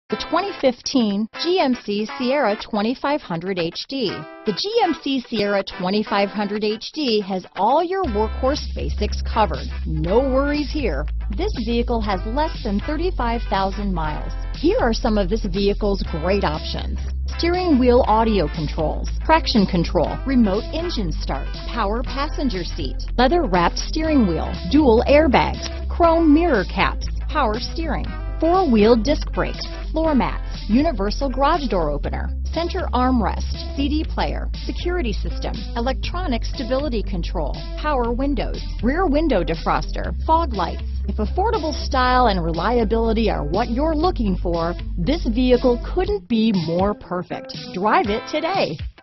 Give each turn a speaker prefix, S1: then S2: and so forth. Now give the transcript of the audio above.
S1: The 2015 GMC Sierra 2500 HD. The GMC Sierra 2500 HD has all your workhorse basics covered. No worries here. This vehicle has less than 35,000 miles. Here are some of this vehicle's great options: steering wheel audio controls, traction control, remote engine start, power passenger seat, leather-wrapped steering wheel, dual airbags, chrome mirror caps, power steering, four-wheel disc brakes, floor mats, universal garage door opener, center armrest, CD player, security system, electronic stability control, power windows, rear window defroster, fog lights. If affordable style and reliability are what you're looking for, this vehicle couldn't be more perfect. Drive it today.